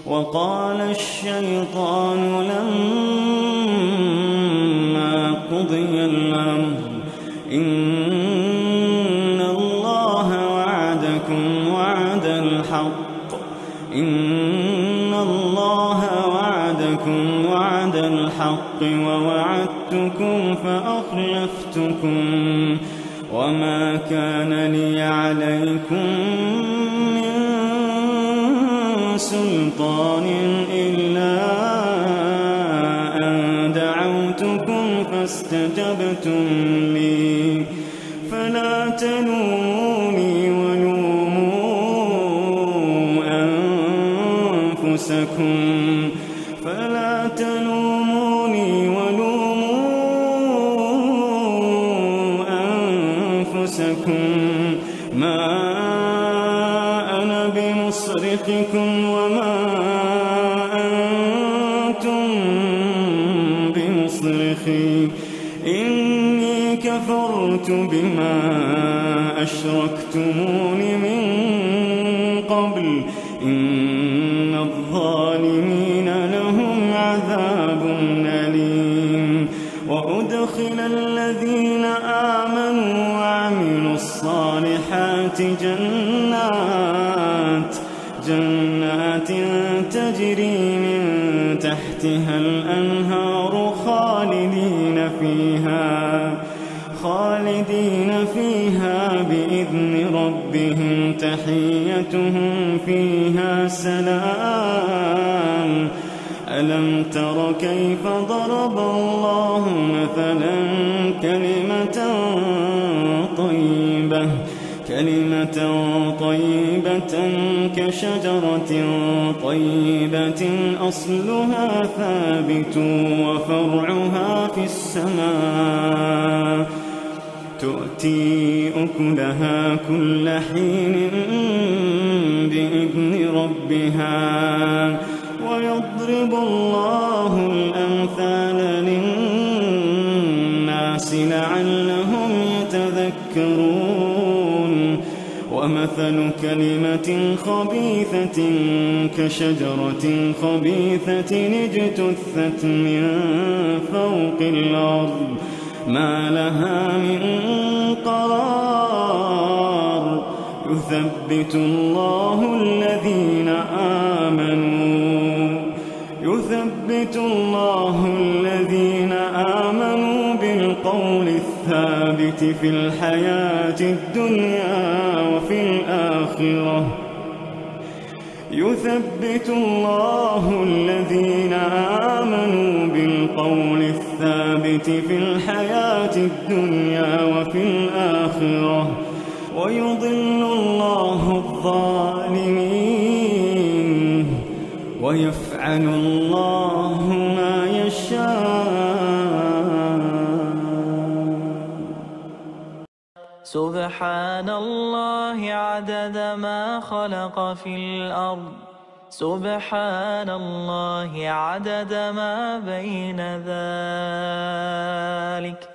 وقال الشيطان لما قضي الأمر إن الله وعدكم وعد الحق ووعدتكم فأخلفتكم وما كان لي عليكم من سلطان إلا أن دعوتكم فاستجبتم لي فلا تلوموني ولوموا أنفسكم ما أنا بمصرخكم وما أنتم بمصرخي إني كفرت بما أشركتمون من قبل إن الظالمين لهم عذاب أليم وأدخل الذين آمنوا وعملوا الصالحات جنات تجري من تحتها الأنهار خالدين فيها بإذن ربهم تحيتهم فيها سلام ألم تر كيف ضرب الله مثلا كلمة طيبة كشجرة طيبة أصلها ثابت وفرعها في السماء تؤتي أكلها كل حين بإذن ربها ويضرب الله الأمثال للناس لعلهم يتذكرون ومثل كلمة خبيثة كشجرة خبيثة اجتثت من فوق الأرض ما لها من قرار يثبت الله الذين آمنوا بالقول الثابت في الحياة الدنيا وفي الآخرة يثبت الله الذين آمنوا بالقول الثابت في الحياة الدنيا وفي الآخرة ويضل الله الظالمين ويفعل الله ما يشاء. سبحان الله عدد ما خلق في الأرض سبحان الله عدد ما بين ذلك